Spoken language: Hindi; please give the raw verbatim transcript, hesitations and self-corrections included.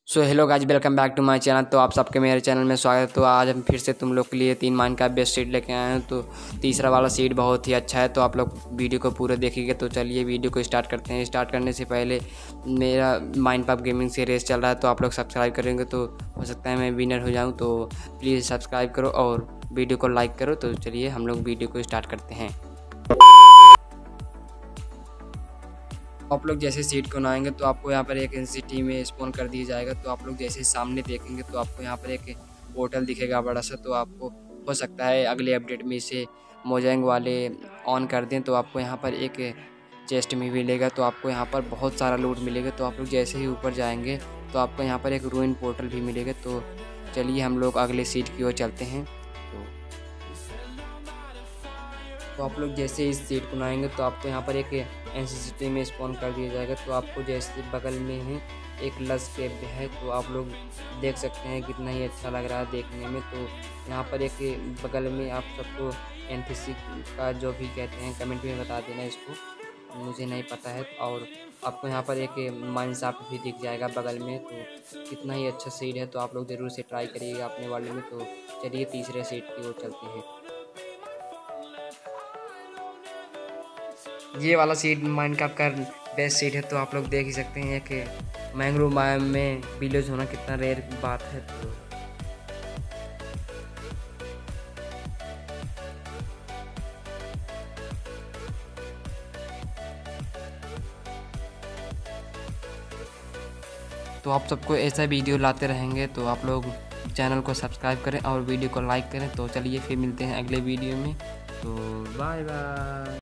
So hello guys, welcome back to my channel. तो आप सबके मेरे चैनल में स्वागत है। तो आज हम फिर से तुम लोग के लिए तीन माइन का बेस्ट सीट लेके आए हैं। तो तीसरा वाला सीट बहुत ही अच्छा है, तो आप लोग वीडियो को पूरा देखिएगा। तो चलिए वीडियो को स्टार्ट करते हैं। स्टार्ट करने से पहले मेरा माइनपॉप गेमिंग से रेस चल रहा है, तो आप लोग सब्सक्राइब करेंगे तो हो सकता है मैं विनर हो जाऊँ। तो प्लीज़ सब्सक्राइब करो और वीडियो को लाइक करो। तो चलिए हम लोग वीडियो को स्टार्ट करते हैं। आप लोग जैसे सीट को बनाएंगे तो आपको यहाँ पर एक एनसीटी में स्पॉन कर दिया जाएगा। तो आप लोग जैसे सामने देखेंगे तो आपको यहाँ पर एक पोर्टल दिखेगा बड़ा सा। तो आपको हो सकता है अगले अपडेट में इसे मोजेंग वाले ऑन कर दें तो आपको यहाँ पर एक चेस्ट में मिलेगा। तो आपको यहाँ पर बहुत सारा लूट मिलेगा। तो आप लोग जैसे ही ऊपर जाएंगे तो आपको यहाँ पर एक रूइन पोर्टल भी मिलेगा। तो चलिए हम लोग अगले सीट की ओर चलते हैं। तो तो आप लोग जैसे इस सीट को बनाएंगे तो आपको यहाँ पर एक एनसीसिटी में स्पॉन कर दिया जाएगा। तो आपको जैसे बगल में ही एक लस केब है, तो आप लोग देख सकते हैं कितना ही अच्छा लग रहा है देखने में। तो यहाँ पर एक बगल में आप सबको एनसीसी का जो भी कहते हैं कमेंट में बता देना, इसको मुझे नहीं पता है। और आपको यहाँ पर एक माइन शाफ्ट भी दिख जाएगा बगल में। तो कितना ही अच्छा सीट है, तो आप लोग ज़रूर से ट्राई करिएगा अपने वर्ल्ड में। तो चलिए तीसरे सीट की ओर चलते हैं। ये वाला सीट माइनक्राफ्ट का बेस्ट सीट है। तो आप लोग देख ही सकते हैं कि मैंग्रोव बायोम में विलेज होना कितना रेयर बात है। तो तो आप सबको ऐसा वीडियो लाते रहेंगे। तो आप लोग चैनल को सब्सक्राइब करें और वीडियो को लाइक करें। तो चलिए फिर मिलते हैं अगले वीडियो में। तो बाय बाय।